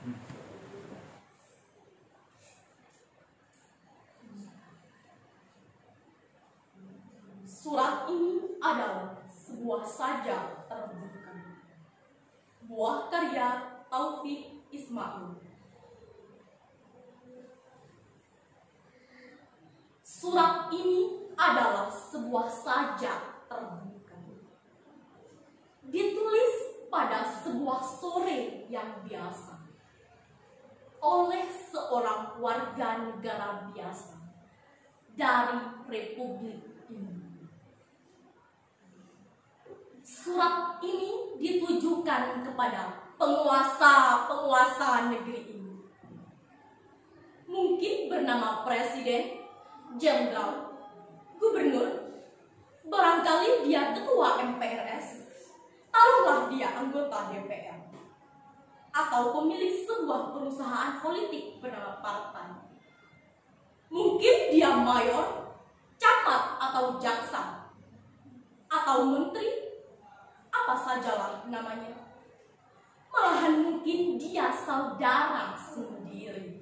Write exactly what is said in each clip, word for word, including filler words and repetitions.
Surat ini adalah sebuah sajak terbuka. Buah karya Taufik Ismail. Surat ini adalah sebuah sajak terbuka. Ditulis pada sebuah sore yang biasa oleh seorang warga negara biasa dari Republik ini. Surat ini ditujukan kepada penguasa-penguasa negeri ini. Mungkin bernama presiden, jenderal, gubernur, barangkali dia ketua M P R S, taruhlah dia anggota D P R, atau pemilik sebuah perusahaan politik bernama partai. Mungkin dia mayor, camat atau jaksa, atau menteri, apa sajalah namanya. Malahan mungkin dia saudara sendiri.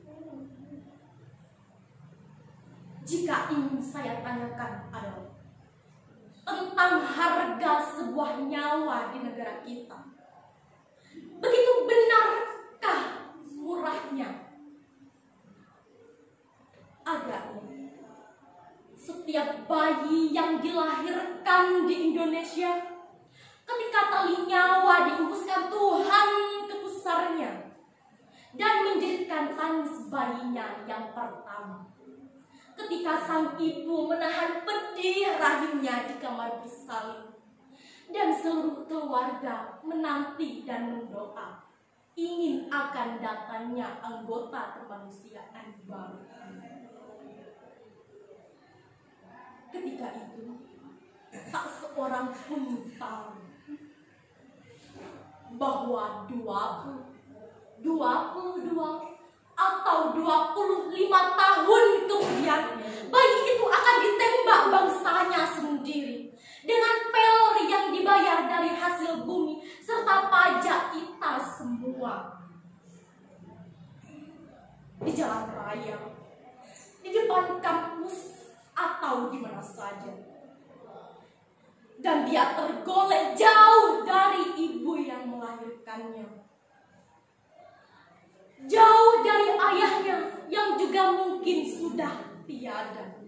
Jika ingin saya tanyakan adalah tentang harga sebuah nyawa di negara kita. Begitu benarkah murahnya? Agaknya setiap bayi yang dilahirkan di Indonesia, ketika tali nyawa dihembuskan Tuhan ke pusarnya dan menjadikan tangis bayinya yang pertama, ketika sang ibu menahan pedih rahimnya di kamar bersalin, dan seluruh keluarga menanti dan mendoa ingin akan datangnya anggota kemanusiaan baru. Ketika itu tak seorang pun tahu bahwa dua puluh, dua puluh dua atau dua puluh lima tahun kemudian bayi itu akan ditembak bangsanya sendiri dengan peor yang dibayar dari hasil bumi serta pajak kita semua. Di jalan raya, di depan kampus, atau di mana saja. Dan dia tergolek jauh dari ibu yang melahirkannya, jauh dari ayahnya yang juga mungkin sudah tiada.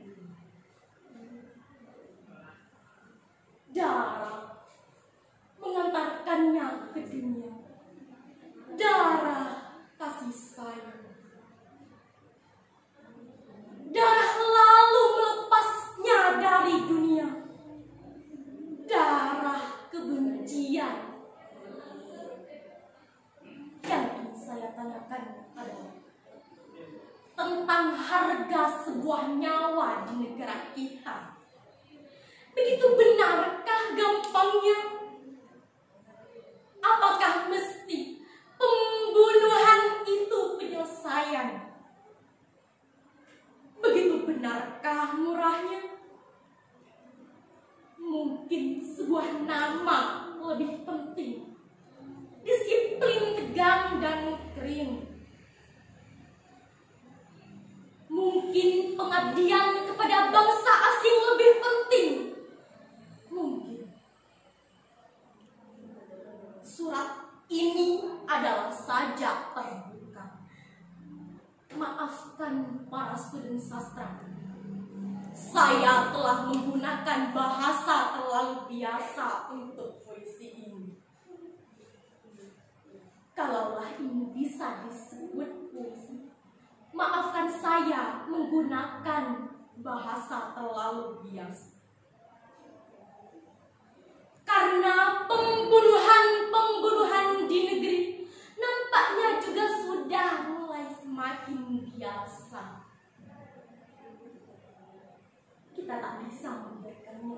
Darah mengantarkannya ke dunia, darah kasih sayang. Darah lalu melepasnya dari dunia, darah kebencian. Yang ingin saya tanyakan adalah tentang harga sebuah nyawa di negara kita. Begitu benarkah gampangnya? Apakah mesti pembunuhan itu penyelesaian? Begitu benarkah murahnya? Mungkin sebuah nama lebih penting, disiplin tegang dan kering. Mungkin pengabdian kepada bangsa asing lebih penting. Mungkin surat ini adalah sajak terbuka. Maafkan para student sastra, saya telah menggunakan bahasa terlalu biasa untuk puisi ini. Kalaulah ini bisa disebut puisi, maafkan saya menggunakan bahasa terlalu biasa. Karena pembunuhan-pembunuhan di negeri nampaknya juga sudah mulai semakin biasa. Kita tak bisa memberikannya.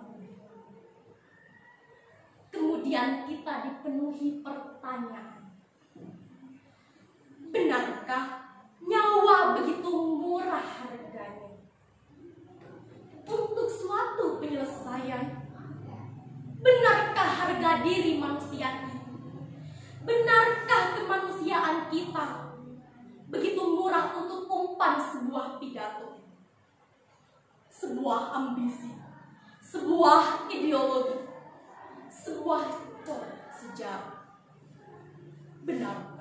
Kemudian kita dipenuhi pertanyaan. Benarkah nyawa begitu murah harganya untuk suatu penyelesaian? Benarkah harga diri manusia itu? Benarkah kemanusiaan kita wanita begitu murah untuk umpan sebuah pidato, sebuah ambisi, sebuah ideologi, sebuah coret sejarah. Benar,